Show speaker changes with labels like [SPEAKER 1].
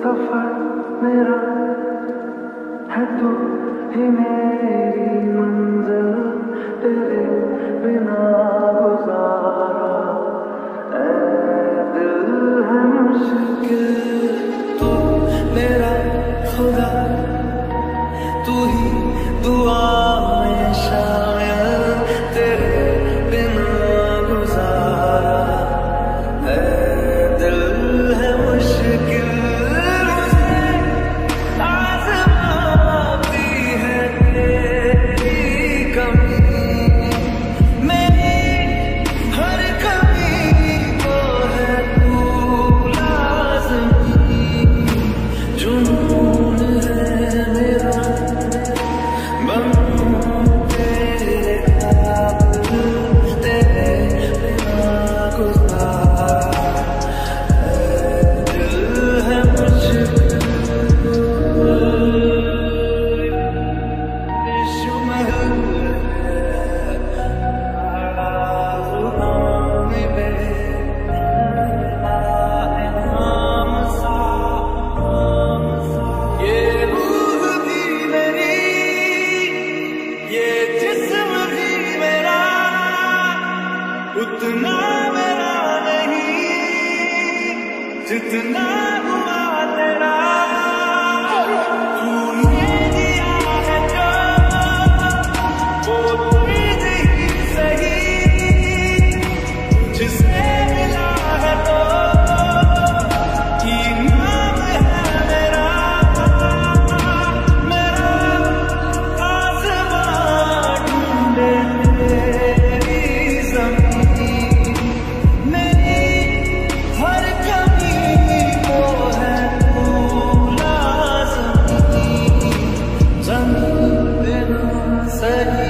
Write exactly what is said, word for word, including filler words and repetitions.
[SPEAKER 1] सफर मेरा है तू ही मेरी मंजिल, तेरे बिना गुजारा ऐ दिल है मुश्किल। तू मेरा खुदा, तू ही दुआ में शामिल, तेरे बिना गुजारा ऐ दिल है मुश्किल। उतना मेरा नहीं जितना हुआ तेरा, तूने दिया है जो वो तुझ ही सही, जिसे मिला है तो इनाम है मेरा। मेरा आसमां ढूंढे तेरी ज़मीन, मेरी हर कमी को है तू लाज़मी। ज़मीन बिना सही